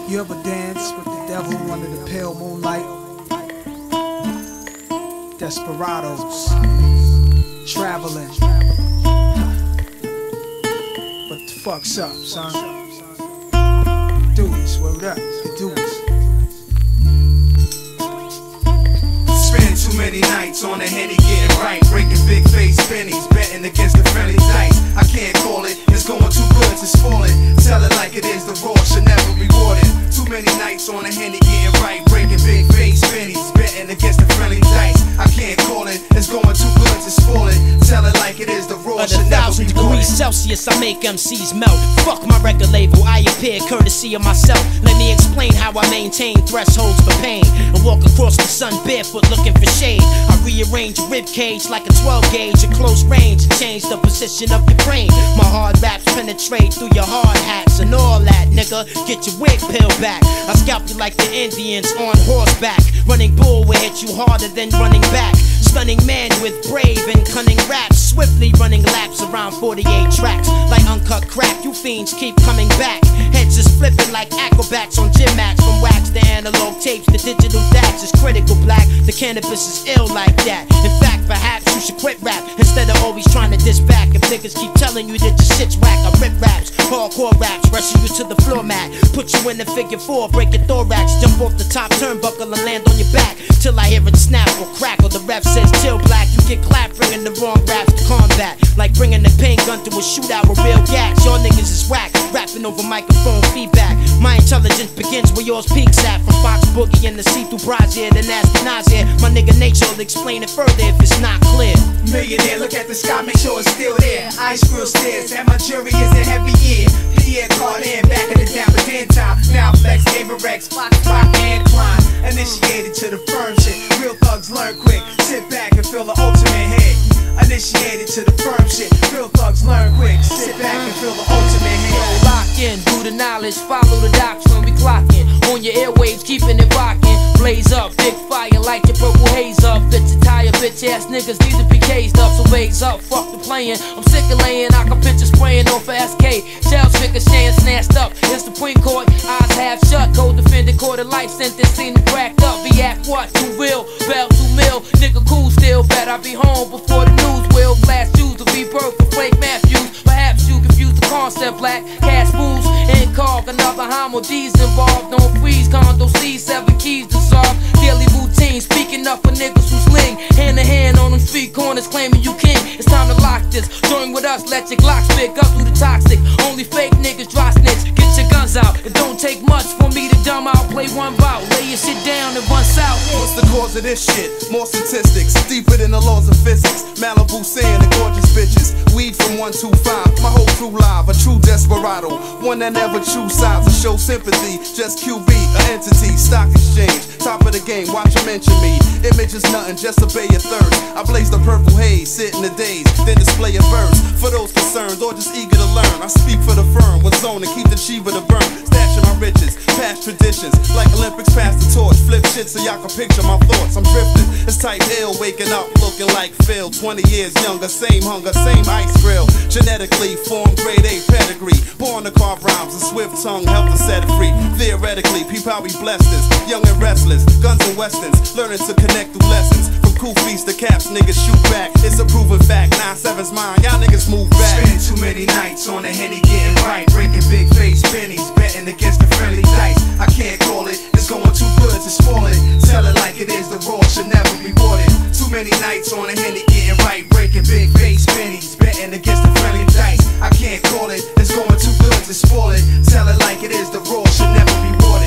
You ever dance with the devil under the pale moonlight? Desparados, traveling. What the fuck's up, son? Do this, word up, do this. Spend too many nights on the Henny getting right, breaking big face pennies, betting against the friendly dice. I can't call it, it's going too good to spoil it. Tell it like it is, the raw should never reward it. Too many nights on the Henny getting right, breaking big face pennies, betting against the friendly dice. I can't call it, it's going too good to spoil it. Tell it like it is, the raw should never reward it. 1,000 degrees Celsius, I make MCs melt. Fuck my record label, I appear courtesy of myself. Let me explain how I maintain thresholds for pain. I walk across the sun barefoot looking for shade. I rearrange your rib cage like a 12 gauge at close range and change the position of your brain. My hard raps penetrate through your hard hats and all that, nigga. Get your wig peeled back. I scalp you like the Indians on horseback. Running bull will hit you harder than running back. Stunning man with brave and cunning raps, swiftly running laps around 48 tracks. Like uncut crack, you fiends keep coming back. Heads is flipping like acrobats on gym mats. From wax to analog tapes to digital DAX is critical black. The cannabis is ill like that. In fact, perhaps you should quit rap instead of always trying to diss back. If niggas keep telling you that your shit's whack, I rip raps, hardcore raps, rushing you to the floor mat. Put you in the figure four, break your thorax, jump off the top turnbuckle and land on your back till I hear it snap or crack or the ref says chill black. You get clapped bringing the wrong raps to combat, like bringing the pain gun to a shootout with real gas. Y'all niggas is whack, rapping over microphone feedback. My intelligence begins where yours peaks at. From Fox Boogie and the see-through brazier to nasty nausea. My nigga nature will explain it further if it's not clear. Millionaire, look at the sky, make sure it's still there. Ice grill stairs, and my jury is a heavy year. Pierre Cardin, back in the Dapper Dan time. Now flex, Gamer Rex, Fox, and Klein. Initiated to the firm shit. Real thugs learn quick. Sit back and feel the ultimate hit. Initiated to the firm shit. Real thugs learn quick. Sit back and feel the ultimate hit. Lock in, do the knowledge, follow the doctrine, we clockin'. On your airwaves, keeping it rockin'. Blaze up, big fire, like your purple haze up. Bitch, your tire, bitch ass niggas need to be caged up. So raise up, fuck the playin'. I'm sick of layin', I can picture spraying off of SK. Shells ricocheting, snatched up. It's the Supreme Court, eyes half shut. Co-defendant, court of life sentence, seen them cracked up. Be act what? Too real, bell too mill. Nigga cool still, bet I be home before the news will. Blast Jews to be birth for Frank Matthews. Perhaps you confuse the concept, black cash moves and carve another homo D's involved. Don't freeze, condo C's, 7 keys dissolved. Daily routine, speaking up for niggas who sling hand to hand on them street corners, claiming you king. It's time to lock this. Join with us, let your Glocks pick up through the toxic. Only fake niggas dry snitch. Get your guns out. It don't take much for me to dumb out. Play one bout, lay your shit down and run south. What's the cause of this shit? More statistics, deeper than the laws of physics. Malibu sand and gorgeous bitches. Weed from 125, my whole crew live. A true desperado, one that never choose sides or show sympathy. Just QB, an entity, stock exchange. Top of the game, watch you mention me. Image is nothing, just obey your thirst. I blaze the purple haze, sit in the days, then display a verse. For those concerned or just eager to learn, I speak for the firm, with zone and keep the chiva to burn. Stashing my riches, past traditions, like Olympics pass the torch. Flip shit so y'all can picture my thoughts. I'm drifting, it's type ill, waking up looking like Phil. 20 years younger, same hunger, same ice grill. Genetically formed grade A pedigree, born to carve rhymes, a swift tongue, help to set it free. Theoretically, peep how we blessed us, young and restless, guns and westerns, learning to connect through lessons. From cool feast to caps, niggas shoot back. It's a proven fact, 9-7's mine, y'all niggas move back. Spend too many nights on the Henny getting right, breaking big face pennies, betting against the friendly dice. I can't call it, it's going too good to spoil it. Tell it like it is, the raw should never be rewarded. Too many nights on the Henny getting right, breaking big face pennies, betting against the friendly dice. I can't call it, it's going too good to spoil it. Tell it like it is, the raw should never be rewarded.